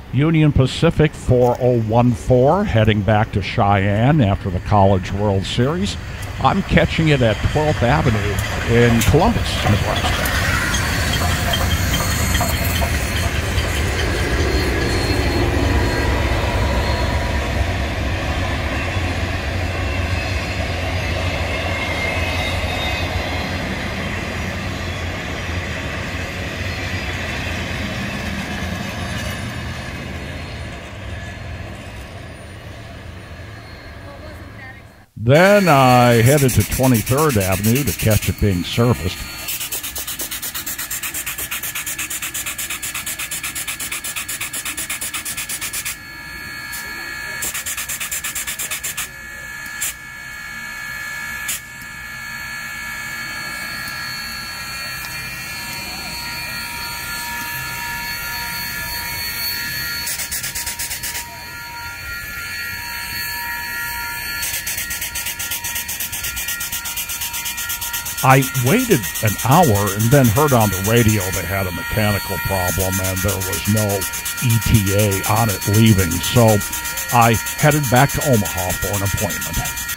Union Pacific 4014, heading back to Cheyenne after the College World Series. I'm catching it at 12th Avenue in Columbus, Nebraska. Then I headed to 23rd Avenue to catch it being serviced. I waited an hour and then heard on the radio they had a mechanical problem and there was no ETA on it leaving. So I headed back to Omaha for an appointment.